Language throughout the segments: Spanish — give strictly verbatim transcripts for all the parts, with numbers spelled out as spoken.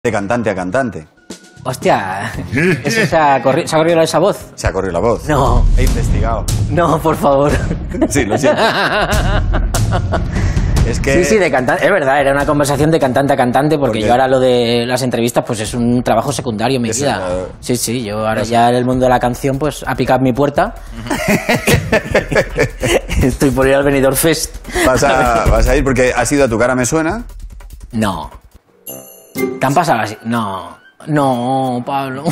De cantante a cantante. Hostia, ¿eso se ha, corri ¿se ha corrido esa voz? Se ha corrido la voz. No. He investigado. No, por favor. Sí, lo siento. Es que... Sí, sí, de cantante. Es verdad, era una conversación de cantante a cantante, porque ¿Por qué? yo ahora lo de las entrevistas pues es un trabajo secundario en mi Eso, vida. uh, Sí, sí, yo ahora ya en el mundo de la canción pues ha picado mi puerta. Estoy por ir al Benidorm Fest. Vas a, vas a ir porque has ido a Tu cara me suena. No. ¿Te han pasado así? No. No, Pablo.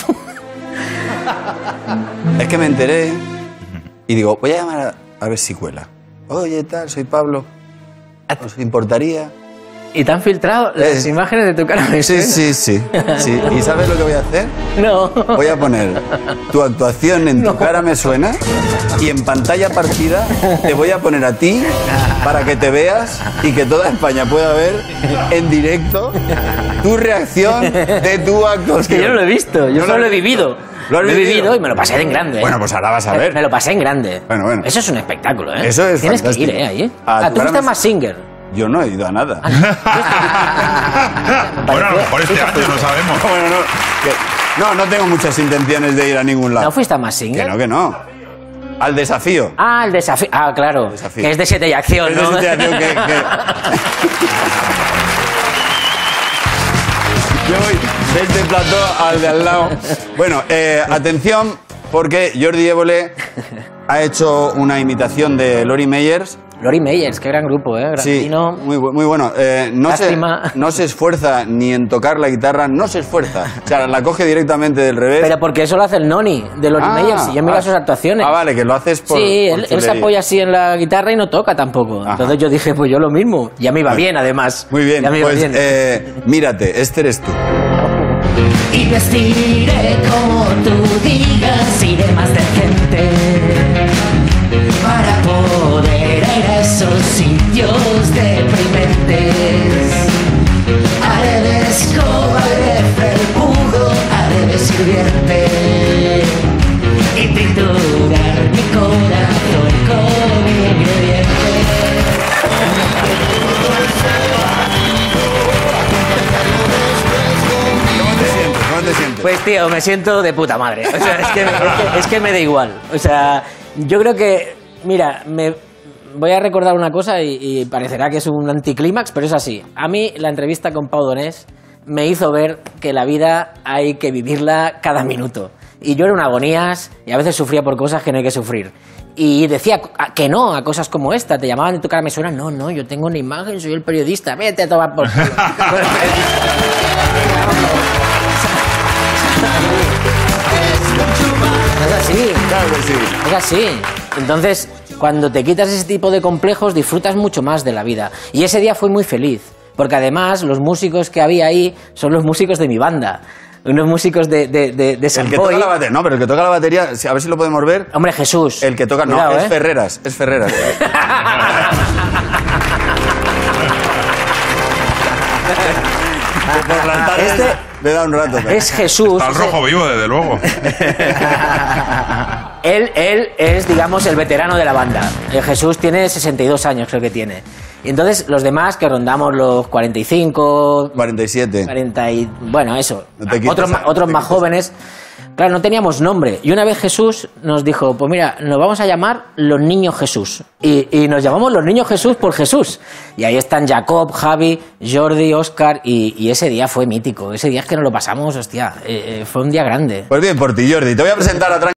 Es que me enteré y digo, voy a llamar a, a ver si cuela. Oye, tal, soy Pablo. ¿Os importaría? ¿Y te han filtrado las Es... imágenes de Tu cara me Sí, suena? sí, sí, sí. ¿Y sabes lo que voy a hacer? No. Voy a poner tu actuación en No. Tu cara me suena y en pantalla partida te voy a poner a ti para que te veas y que toda España pueda ver en directo tu reacción de tu actuación. Es que yo no lo he visto, yo ¿No solo lo lo he has vivido. ¿Lo has he vivido? vivido y me lo pasé en grande. ¿eh? Bueno, pues ahora vas a Me- ver. Me lo pasé en grande. Bueno, bueno. Eso es un espectáculo, ¿eh? Eso es Tienes fantástico. que ir, ¿eh? Ahí, ¿eh? A Ah, Tu tú cara fuiste me- más singer. Yo no he ido a nada. Bueno, a lo mejor este año no sabemos. Bueno, no, que- no, no tengo muchas intenciones de ir a ningún lado. ¿No fuiste a más singer? Que no, que no. Al desafío. Ah, el desafío. Ah, claro. Desafío. Que es de siete y acción, Es de ¿no? siete y acción que- que- Yo voy de este plató al de al lado. Bueno, eh, atención, porque Jordi Évole ha hecho una imitación de Lori Meyers. Lori Meyers, qué gran grupo, ¿eh? Sí, Granadino. muy, bu- muy bueno. Eh, no, se, Lástima. no se esfuerza ni en tocar la guitarra, no se esfuerza. O sea, la coge directamente del revés. Pero porque eso lo hace el Noni de Lori Ah, Meyers y yo miro ah. sus actuaciones. Ah, vale, que lo haces por. Sí, por él, él se chulería. apoya así en la guitarra y no toca tampoco. Ajá. Entonces yo dije, pues yo lo mismo. Ya me iba bien, además. Muy bien, Ya me iba pues bien. eh, mírate, este eres tú. Y vestiré como tú digas, iré más decente para poder ir a esos sitios deprimentes. Haré de escoba, haré de felpudo, haré de sirviente y triturar mi corazón con ingredientes. ¿Cómo te sientes? ¿Cómo te sientes? Pues tío, me siento de puta madre. O sea, es que, es que, es que me da igual. O sea, yo creo que, mira, me voy a recordar una cosa y, y parecerá que es un anticlímax, pero es así. A mí la entrevista con Pau Donés me hizo ver que la vida hay que vivirla cada minuto. Y yo era un agonías y a veces sufría por cosas que no hay que sufrir. Y decía que no a cosas como esta. Te llamaban de Tu cara me suena. No, no, yo tengo una imagen, soy el periodista. Vete a tomar por culo. Es así. Claro que sí. Es así. Entonces, cuando te quitas ese tipo de complejos, disfrutas mucho más de la vida. Y ese día fui muy feliz, porque además los músicos que había ahí son los músicos de mi banda. Unos músicos de, de, de, de San El que Boi. toca la batería, no, pero el que toca la batería, a ver si lo podemos ver. Hombre, Jesús. El que toca, Cuidado, no, es ¿eh? Ferreras, es Ferreras. Que por las tardes Este- le da un rato. Es Jesús. Está el rojo vivo, desde luego. Él, él es, digamos, el veterano de la banda. Eh, Jesús tiene sesenta y dos años, creo que tiene. Y entonces los demás, que rondamos los cuarenta y cinco, cuarenta y siete. cuarenta y... Bueno, eso. No te quites otros a- ma- otros te más quites a- jóvenes. Claro, no teníamos nombre. Y una vez Jesús nos dijo, pues mira, nos vamos a llamar los Niños Jesús. Y, y nos llamamos los Niños Jesús por Jesús. Y ahí están Jacob, Javi, Jordi, Óscar. Y, y ese día fue mítico. Ese día es que nos lo pasamos, hostia. eh, eh, fue un día grande. Pues bien, por ti, Jordi. Te voy a presentar a